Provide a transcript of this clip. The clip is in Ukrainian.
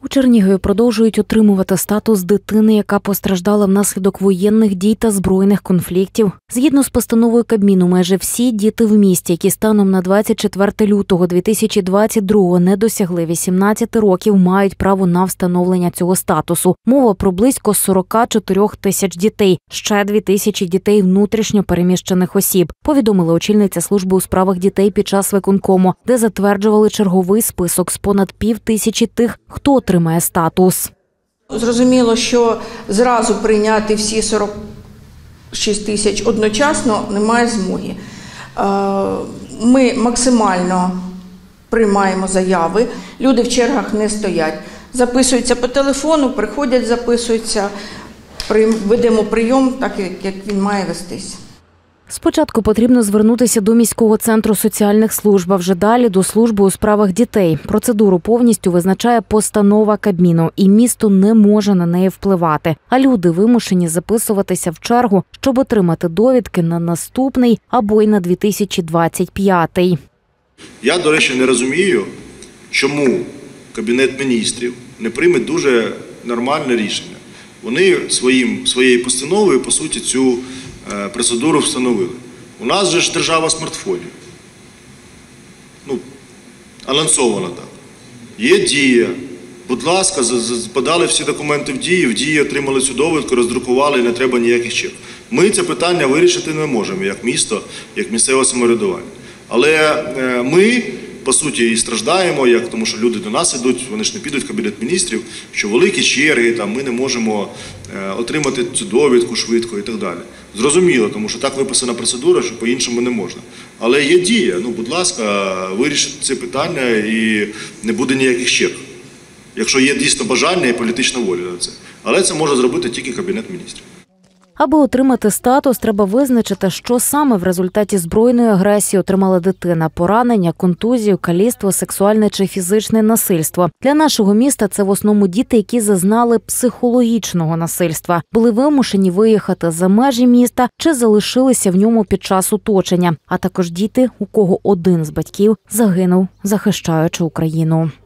У Чернігові продовжують отримувати статус дитини, яка постраждала внаслідок воєнних дій та збройних конфліктів. Згідно з постановою Кабміну, майже всі діти в місті, які станом на 24 лютого 2022 не досягли 18 років, мають право на встановлення цього статусу. Мова про близько 44 тисяч дітей, ще 2 тисячі дітей внутрішньо переміщених осіб, повідомила очільниця служби у справах дітей під час виконкому, де затверджували черговий список з понад 5000 тих, хто отримає статус. Зрозуміло, що зразу прийняти всі 46 тисяч одночасно немає змоги. Ми максимально приймаємо заяви, люди в чергах не стоять. Записуються по телефону, приходять, записуються, ведемо прийом так, як він має вестись. Спочатку потрібно звернутися до міського центру соціальних служб, а вже далі до служби у справах дітей. Процедуру повністю визначає постанова Кабміну, і місто не може на неї впливати. А люди вимушені записуватися в чергу, щоб отримати довідки на наступний або й на 2025. Я, до речі, не розумію, чому Кабінет міністрів не прийме дуже нормальне рішення. Вони своєю постановою, по суті, цю процедуру встановили. У нас же ж держава смартфонів. Анонсована так. Є Дія. Будь ласка, подали всі документи в Дії отримали цю довідку, роздрукували, і не треба ніяких черг. Ми це питання вирішити не можемо, як місто, як місцеве самоврядування. Але ми, по суті, і страждаємо, тому що люди до нас йдуть, вони ж не підуть в Кабінет міністрів, що великі черги, ми не можемо отримати цю довідку швидко і так далі. Зрозуміло, тому що так виписана процедура, що по-іншому не можна. Але є Дія, будь ласка, вирішіть це питання і не буде ніяких черг. Якщо є дійсно бажання і політична воля на це. Але це може зробити тільки Кабінет міністрів. Аби отримати статус, треба визначити, що саме в результаті збройної агресії отримала дитина – поранення, контузію, каліцтво, сексуальне чи фізичне насильство. Для нашого міста це в основному діти, які зазнали психологічного насильства, були вимушені виїхати за межі міста чи залишилися в ньому під час оточення, а також діти, у кого один з батьків загинув, захищаючи Україну.